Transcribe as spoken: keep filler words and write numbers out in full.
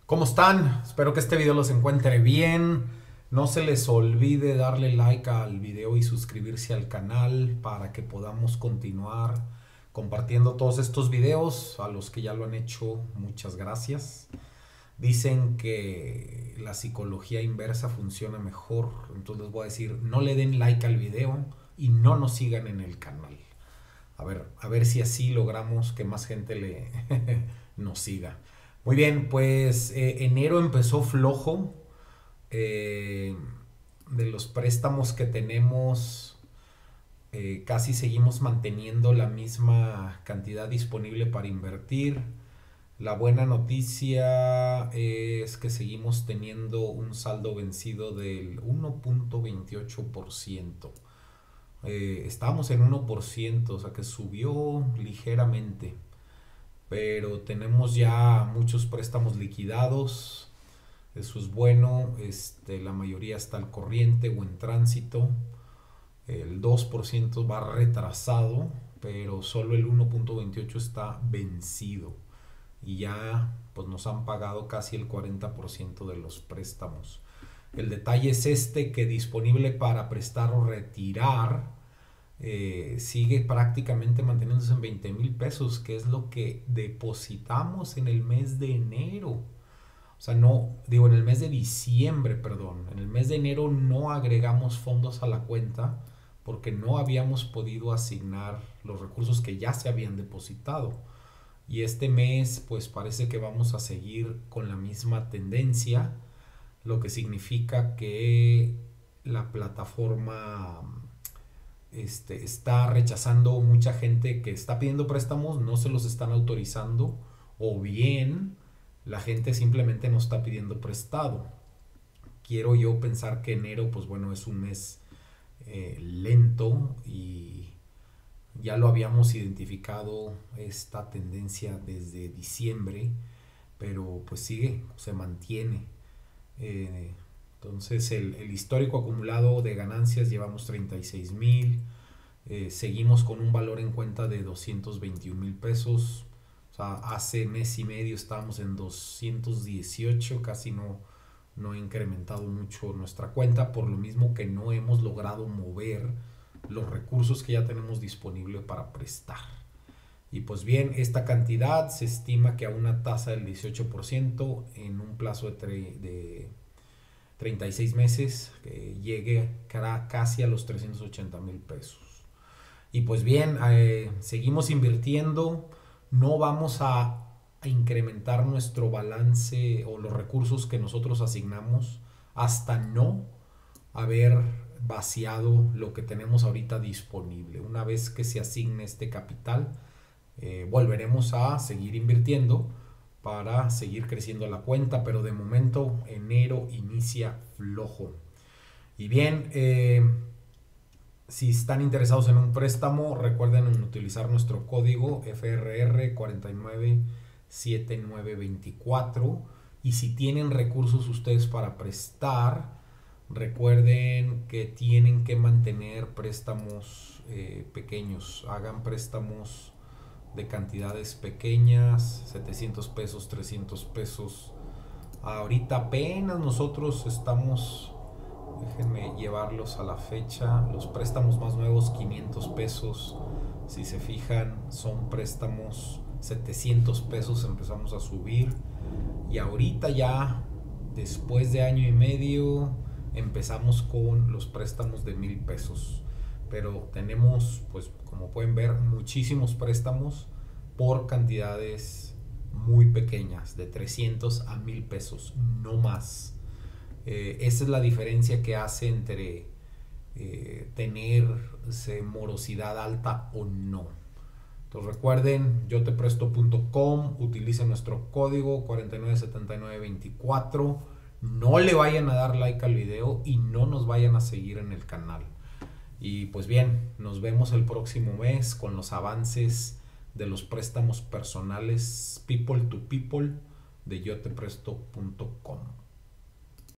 ¿Cómo están? Espero que este video los encuentre bien. No se les olvide darle like al video y suscribirse al canal para que podamos continuar compartiendo todos estos videos. A los que ya lo han hecho, muchas gracias. Dicen que la psicología inversa funciona mejor. Entonces les voy a decir, no le den like al video y no nos sigan en el canal. A ver, a ver si así logramos que más gente le nos siga. Muy bien, pues eh, enero empezó flojo. Eh, de los préstamos que tenemos, eh, casi seguimos manteniendo la misma cantidad disponible para invertir. La buena noticia es que seguimos teniendo un saldo vencido del uno punto veintiocho por ciento. Eh, estábamos en uno por ciento, o sea que subió ligeramente, pero tenemos ya muchos préstamos liquidados. Eso es bueno. Este, la mayoría está al corriente o en tránsito. El dos por ciento va retrasado, pero solo el uno punto veintiocho está vencido. Y ya pues nos han pagado casi el cuarenta por ciento de los préstamos. El detalle es este, que disponible para prestar o retirar eh, sigue prácticamente manteniéndose en veinte mil pesos, que es lo que depositamos en el mes de enero. O sea, no, digo, en el mes de diciembre, perdón. En el mes de enero no agregamos fondos a la cuenta porque no habíamos podido asignar los recursos que ya se habían depositado. Y este mes, pues parece que vamos a seguir con la misma tendencia, lo que significa que la plataforma este, está rechazando mucha gente que está pidiendo préstamos, no se los están autorizando, o bien la gente simplemente no está pidiendo prestado. Quiero yo pensar que enero, pues bueno, es un mes eh, lento, y ya lo habíamos identificado esta tendencia desde diciembre, pero pues sigue, se mantiene. Eh, entonces el, el histórico acumulado de ganancias llevamos treinta y seis mil, eh, seguimos con un valor en cuenta de doscientos veintiún mil pesos. O sea, hace mes y medio estábamos en doscientos dieciocho, casi no, no ha incrementado mucho nuestra cuenta, por lo mismo que no hemos logrado mover los recursos que ya tenemos disponibles para prestar. Y pues bien, esta cantidad se estima que a una tasa del dieciocho por ciento en un plazo de, de treinta y seis meses eh, llegue casi a los trescientos ochenta mil pesos. Y pues bien, eh, seguimos invirtiendo. No vamos a, a incrementar nuestro balance o los recursos que nosotros asignamos hasta no haber vaciado lo que tenemos ahorita disponible. Una vez que se asigne este capital, eh, volveremos a seguir invirtiendo para seguir creciendo la cuenta, pero de momento enero inicia flojo. Y bien, eh, si están interesados en un préstamo, recuerden utilizar nuestro código F R R cuatro nueve siete nueve dos cuatro. Y si tienen recursos ustedes para prestar, recuerden que tienen que mantener préstamos eh, pequeños. Hagan préstamos de cantidades pequeñas, setecientos pesos, trescientos pesos. Ahorita apenas nosotros estamos, déjenme llevarlos a la fecha, los préstamos más nuevos quinientos pesos. Si se fijan, son préstamos setecientos pesos, empezamos a subir. Y ahorita ya, después de año y medio, empezamos con los préstamos de mil pesos. Pero tenemos, pues como pueden ver, muchísimos préstamos por cantidades muy pequeñas, de trescientos a mil pesos, no más. Eh, esa es la diferencia que hace entre eh, tener morosidad alta o no. Entonces recuerden, yo te presto punto com, utilicen nuestro código cuatro nueve siete nueve dos cuatro. No le vayan a dar like al video y no nos vayan a seguir en el canal. Y pues bien, nos vemos el próximo mes con los avances de los préstamos personales people to people de yo te presto punto com.